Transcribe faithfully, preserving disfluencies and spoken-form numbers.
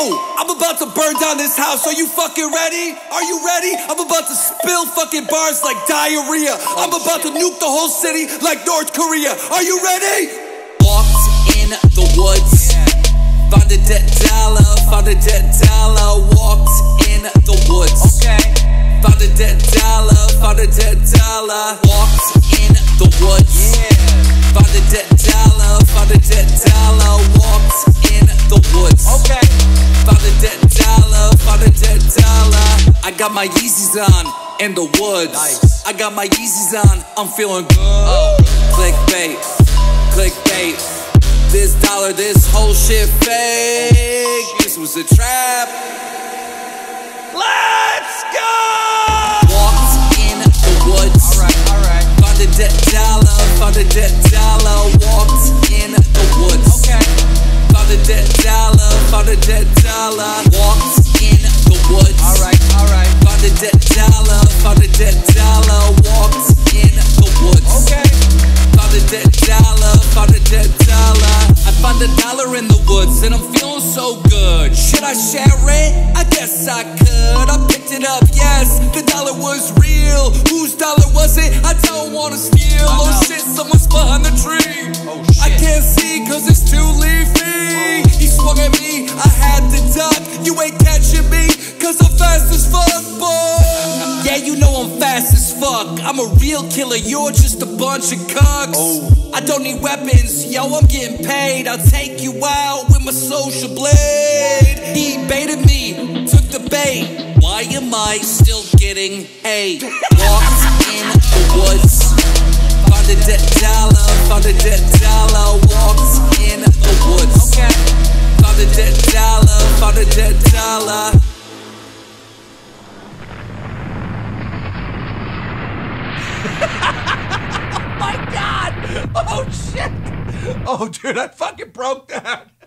I'm about to burn down this house. Are you fucking ready? Are you ready? I'm about to spill fucking bars like diarrhea. I'm about to nuke the whole city like North Korea. Are you ready? Walked in the woods, found a dead dollar, found a dead dollar. Walked in the woods, found a dead dollar, found a dead dollar. Walked in the woods, found a dead dollar, found a dead dollar. Walked in the woods, found a dead dollar, found a dead dollar. I got my Yeezys on in the woods. Nice. I got my Yeezys on, I'm feeling good. Oh. Clickbait, clickbait. This dollar, this whole shit fake. This was a trap. Let's go! Walked in the woods. Alright, alright. Found a dead dollar, found a dead dollar. Walked in the woods. Okay. Found a dead dollar, found a dead dollar. Walked in the woods. Alright, alright. Found a dead dollar, found a dead dollar. Walked in the woods. Okay. Found a dead dollar, found a dead dollar. I found a dollar in the woods and I'm feeling so good. Should I share it? I guess I could. I picked it up, yes, the dollar was real. Whose dollar was it? I don't wanna steal. Oh shit, someone's behind the tree. Oh, shit. I can't see cause it's too leafy. He swung at me, I had to duck. You ain't catching me cause I'm fast as fuck, boy. Yeah, you know I'm fast as fuck. I'm a real killer, you're just a bunch of cucks. Oh. I don't need weapons, yo, I'm getting paid. I'll take you out with my social blade. He baited me, took the bait. Why am I still getting paid? Walked in the woods, found a dead dollar, found a dead dollar. Walked in the woods, okay. Found a dead dollar, found a dead dollar. Oh my god! Oh shit! Oh dude, I fucking broke that!